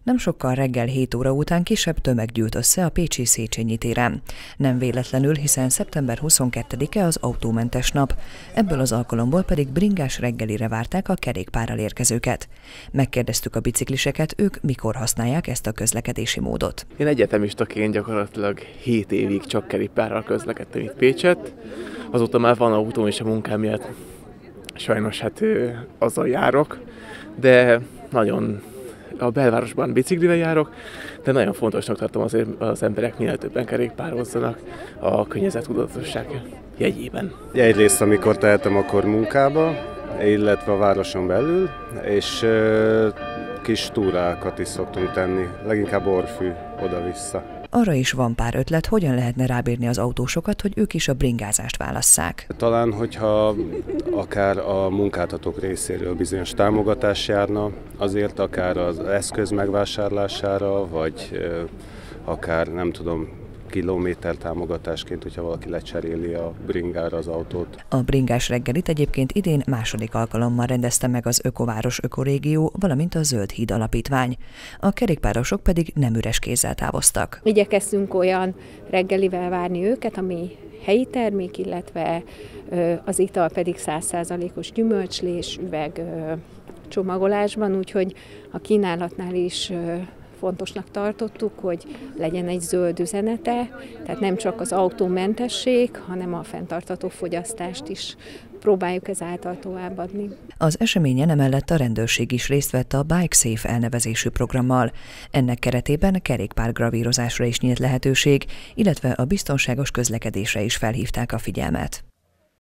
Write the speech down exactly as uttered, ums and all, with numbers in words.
Nem sokkal reggel hét óra után kisebb tömeg gyűlt össze a pécsi Széchenyi téren. Nem véletlenül, hiszen szeptember huszonkettedike az autómentes nap. Ebből az alkalomból pedig bringás reggelire várták a kerékpárral érkezőket. Megkérdeztük a bicikliseket, ők mikor használják ezt a közlekedési módot. Én egyetemistaként gyakorlatilag hét évig csak kerékpárral közlekedtem itt Pécset. Azóta már van autóm és a munkám miatt sajnos hát azzal járok, de nagyon a belvárosban biciklivel járok, de nagyon fontosnak tartom azért az emberek minél többen kerékpározzanak a környezettudatosság jegyében. Egyrészt, amikor tehetem, akkor munkába, illetve a városon belül, és kis túrákat is szoktunk tenni, leginkább Orfű oda-vissza. Arra is van pár ötlet, hogyan lehetne rábírni az autósokat, hogy ők is a bringázást válasszák. Talán, hogyha akár a munkáltatók részéről bizonyos támogatás járna, azért akár az eszköz megvásárlására, vagy akár nem tudom, kilométer támogatásként, hogyha valaki lecseréli a bringára az autót. A bringás reggelit egyébként idén második alkalommal rendezte meg az Ökováros Ökorégió, valamint a Zöld Híd Alapítvány. A kerékpárosok pedig nem üres kézzel távoztak. Igyekeztünk olyan reggelivel várni őket, ami helyi termék, illetve az ital pedig száz százalékos gyümölcslés üveg csomagolásban, úgyhogy a kínálatnál is fontosnak tartottuk, hogy legyen egy zöld üzenete, tehát nem csak az autómentesség, hanem a fenntartható fogyasztást is próbáljuk ezáltal továbbadni. Az eseményen emellett a rendőrség is részt vett a Bike Safe elnevezésű programmal. Ennek keretében kerékpárgravírozásra is nyílt lehetőség, illetve a biztonságos közlekedésre is felhívták a figyelmet.